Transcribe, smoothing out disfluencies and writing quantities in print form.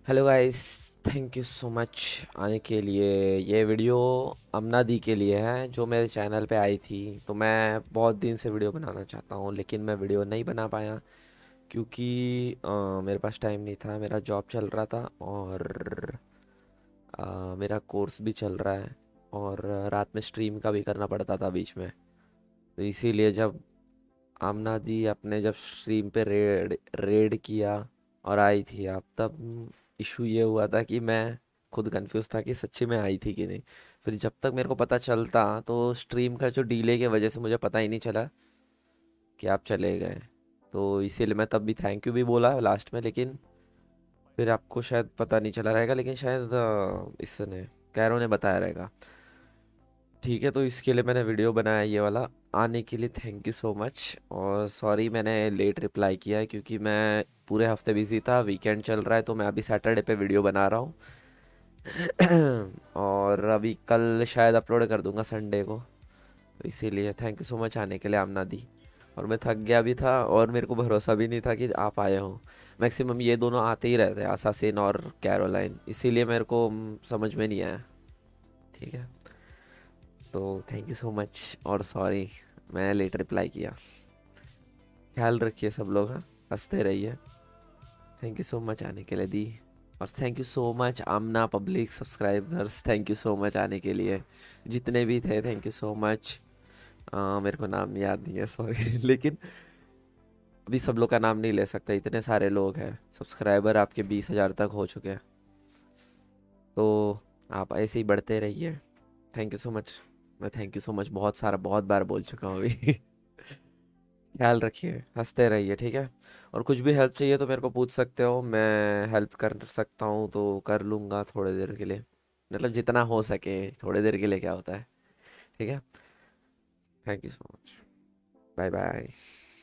Hello guys. Thank you so much आने के लिए। ये वीडियो अमना दी के लिए है जो मेरे चैनल पे आई थी। तो मैं बहुत दिन से वीडियो बनाना चाहता हूँ लेकिन मैं वीडियो नहीं बना पाया क्योंकि मेरे पास टाइम नहीं था। मेरा जॉब चल रहा था और मेरा कोर्स भी चल रहा है और रात में स्ट्रीम का भी करना पड़ता था बीच में। तो इसीलिए जब आमना दी अपने जब स्ट्रीम पे रेड रेड किया और आई थी आप, तब इशू ये हुआ था कि मैं खुद कंफ्यूज था कि सच्ची में आई थी कि नहीं। फिर जब तक मेरे को पता चलता तो स्ट्रीम का जो डिले की वजह से मुझे पता ही नहीं चला कि आप चले गए। तो इसीलिए मैं तब भी थैंक यू भी बोला लास्ट में, लेकिन फिर आपको शायद पता नहीं चला रहेगा, लेकिन शायद इसने कैरो ने बताया रहेगा। ठीक है, तो इसके लिए मैंने वीडियो बनाया ये वाला। आने के लिए थैंक यू सो मच और सॉरी मैंने लेट रिप्लाई किया है क्योंकि मैं पूरे हफ्ते बिजी था। वीकेंड चल रहा है तो मैं अभी सैटरडे पे वीडियो बना रहा हूँ। और अभी कल शायद अपलोड कर दूंगा संडे को। तो इसीलिए थैंक यू सो मच आने के लिए आमना दी। और मैं थक गया भी था और मेरे को भरोसा भी नहीं था कि आप आए हो। मैक्सिमम ये दोनों आते ही रहते हैं, असासिन और कैरोलाइन, इसीलिए मेरे को समझ में नहीं आया। ठीक है, तो थैंक यू सो मच और सॉरी मैं लेट रिप्लाई किया। ख्याल रखिए सब लोग, हाँ, हंसते रहिए। थैंक यू सो मच आने के लिए दी। और thank you so much Amna public subscribers, thank you so much आने के लिए। जितने भी थे थैंक यू सो मच। मेरे को नाम याद नहीं है, सॉरी। लेकिन अभी सब लोग का नाम नहीं ले सकता, इतने सारे लोग हैं। सब्सक्राइबर आपके 20,000 तक हो चुके हैं। तो आप ऐसे ही बढ़ते रहिए। Thank you so much. मैं थैंक यू सो मच बहुत सारा बहुत बार बोल चुका हूँ अभी। ख्याल रखिए, हंसते रहिए, ठीक है। और कुछ भी हेल्प चाहिए तो मेरे को पूछ सकते हो, मैं हेल्प कर सकता हूँ तो कर लूँगा थोड़ी देर के लिए। मतलब जितना हो सके, थोड़ी देर के लिए क्या होता है। ठीक है, thank you so much. Bye bye.